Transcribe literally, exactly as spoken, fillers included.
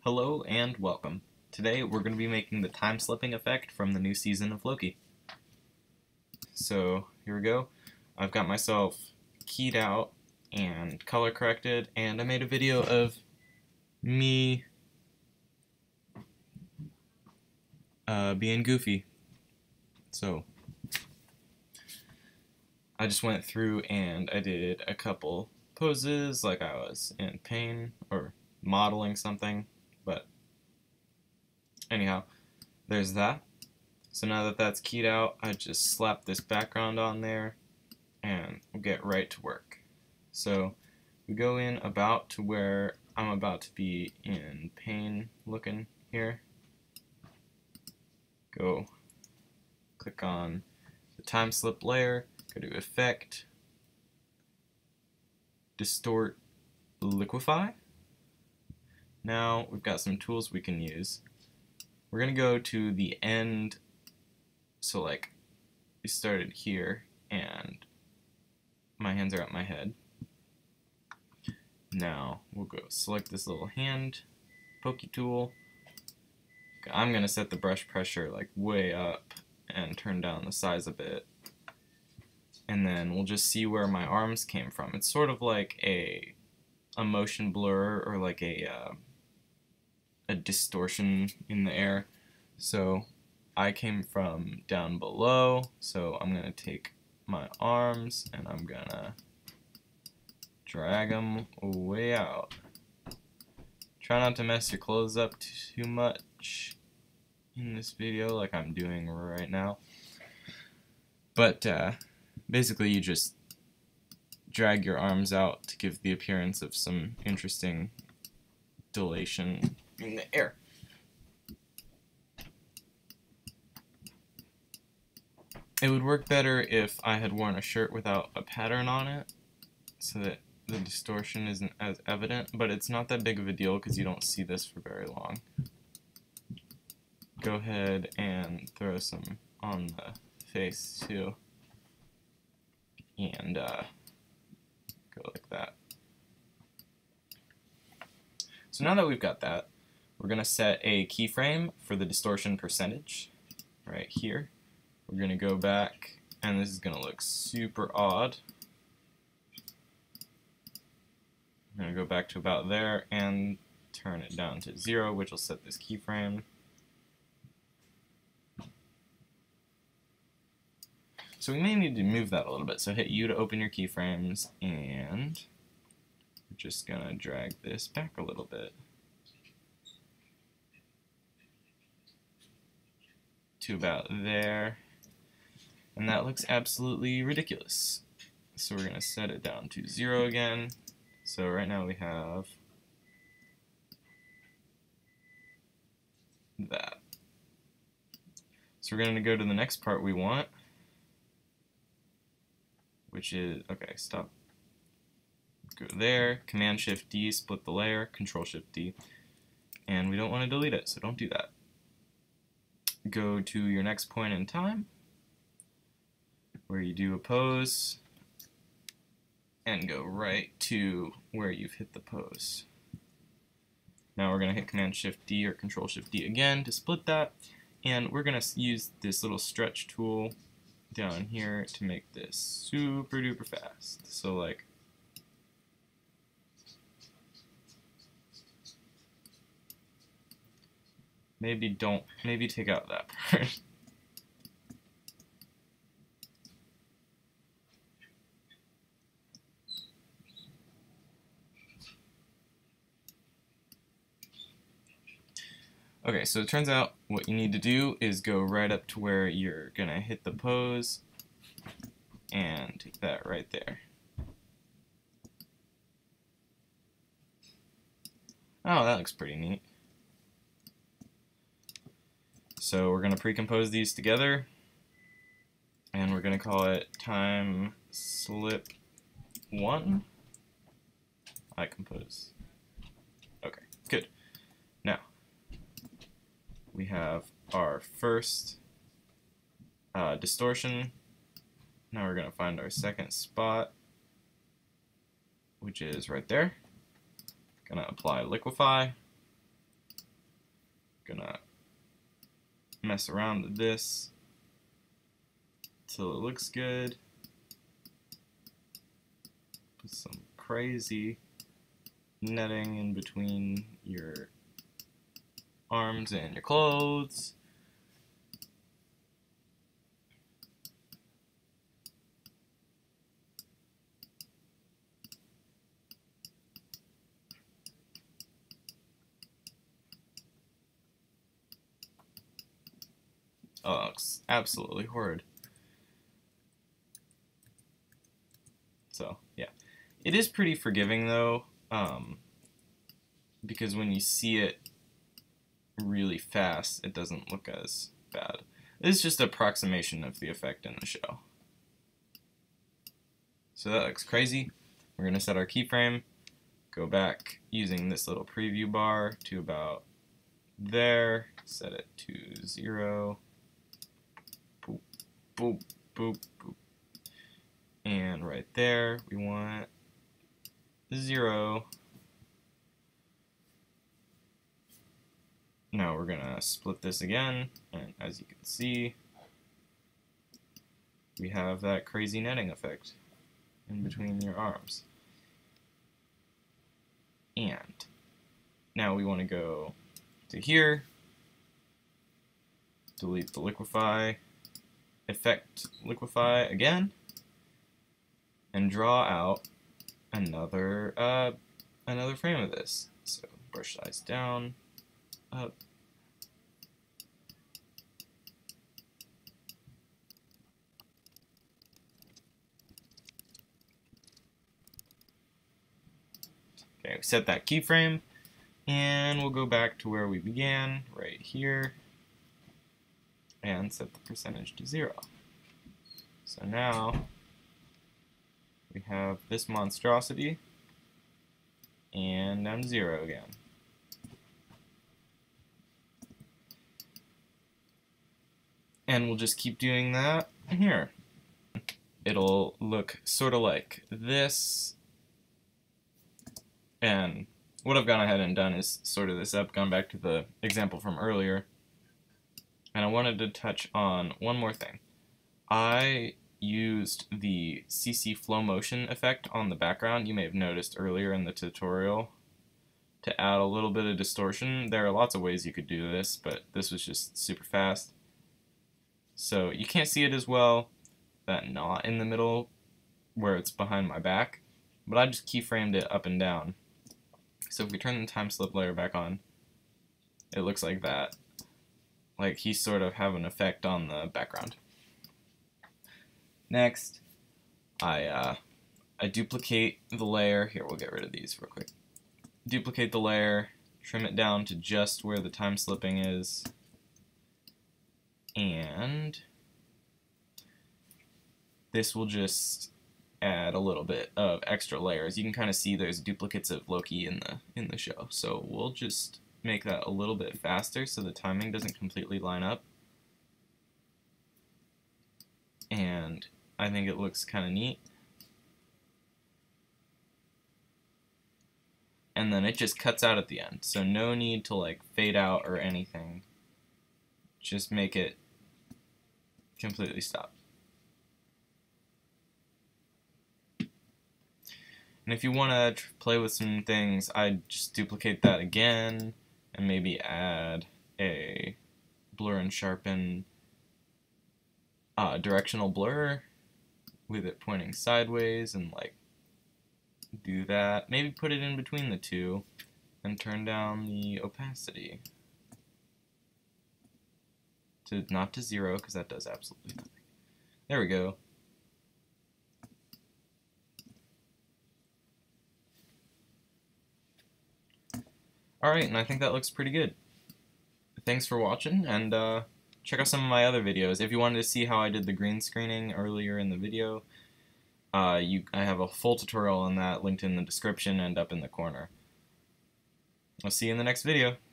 Hello and welcome. Today we're going to be making the time slipping effect from the new season of Loki. So here we go. I've got myself keyed out and color corrected, and I made a video of me uh, being goofy. So I just went through and I did a couple poses like I was in pain or modeling something. But anyhow, there's that. So now that that's keyed out, I just slap this background on there and we'll get right to work. So we go in about to where I'm about to be in pain looking here. Go click on the time slip layer, go to effect, distort, liquefy. Now we've got some tools we can use. We're going to go to the end, so like we started here and my hands are at my head. Now we'll go select this little hand pokey tool. I'm going to set the brush pressure like way up and turn down the size a bit. And then we'll just see where my arms came from. It's sort of like a, a motion blur or like a uh, a distortion in the air. So I came from down below, so I'm gonna take my arms and I'm gonna drag them way out. Try not to mess your clothes up too much in this video like I'm doing right now. But uh, basically you just drag your arms out to give the appearance of some interesting dilation in the air. It would work better if I had worn a shirt without a pattern on it so that the distortion isn't as evident, but it's not that big of a deal because you don't see this for very long. Go ahead and throw some on the face too, and uh, go like that. So now that we've got that, we're going to set a keyframe for the distortion percentage right here. We're going to go back, and this is going to look super odd. I'm going to go back to about there and turn it down to zero, which will set this keyframe. So we may need to move that a little bit. So hit U to open your keyframes, and we're just going to drag this back a little bit to about there, and that looks absolutely ridiculous. So we're going to set it down to zero again. So right now we have that. So we're going to go to the next part we want, which is, okay, stop. Go there, Command Shift D, split the layer, Control Shift D, and we don't want to delete it, so don't do that. Go to your next point in time, where you do a pose, and go right to where you've hit the pose. Now we're going to hit Command Shift D or Control Shift D again to split that, and we're going to use this little stretch tool down here to make this super duper fast. So like maybe don't, maybe take out that part. Okay, so it turns out what you need to do is go right up to where you're gonna hit the pose and take that right there. Oh, that looks pretty neat. So we're gonna pre-compose these together, and we're gonna call it Time Slip one. I compose. Okay, good. Now we have our first uh, distortion. Now we're going to find our second spot, which is right there. Going to apply liquefy. Gonna mess around with this till it looks good. Put some crazy netting in between your arms and your clothes. Oh, it looks absolutely horrid. So, yeah. It is pretty forgiving, though, um, because when you see it really fast, it doesn't look as bad. It's just an approximation of the effect in the show. So that looks crazy. We're going to set our keyframe, go back using this little preview bar to about there, set it to zero. Boop, boop, boop, boop. And right there, we want zero. Now we're gonna split this again, and as you can see, we have that crazy netting effect in between your arms. And now we want to go to here, delete the liquefy, effect liquefy again, and draw out another uh, another frame of this. So brush size down, up. Okay, we set that keyframe, and we'll go back to where we began, right here, and set the percentage to zero. So now we have this monstrosity, and down to zero again. And we'll just keep doing that here. It'll look sort of like this. And what I've gone ahead and done is sort of this up, gone back to the example from earlier. And I wanted to touch on one more thing. I used the C C flow motion effect on the background you may have noticed earlier in the tutorial to add a little bit of distortion. There are lots of ways you could do this, but this was just super fast. So you can't see it as well, that knot in the middle where it's behind my back, but I just keyframed it up and down. So if we turn the time slip layer back on, it looks like that. Like he sort of have an effect on the background. Next, I uh, I duplicate the layer. Here, we'll get rid of these real quick. Duplicate the layer, trim it down to just where the time slipping is, and this will just add a little bit of extra layers. You can kind of see there's duplicates of Loki in the in the show, so we'll just make that a little bit faster so the timing doesn't completely line up. And I think it looks kind of neat. And then it just cuts out at the end, so no need to like fade out or anything. Just make it completely stop. And if you want to play with some things, I'd just duplicate that again and maybe add a blur and sharpen uh, directional blur with it pointing sideways and like do that. Maybe put it in between the two and turn down the opacity to not to zero because that does absolutely nothing. There we go. Alright, and I think that looks pretty good. Thanks for watching, and uh, check out some of my other videos. If you wanted to see how I did the green screening earlier in the video, uh, you, I have a full tutorial on that linked in the description and up in the corner. I'll see you in the next video.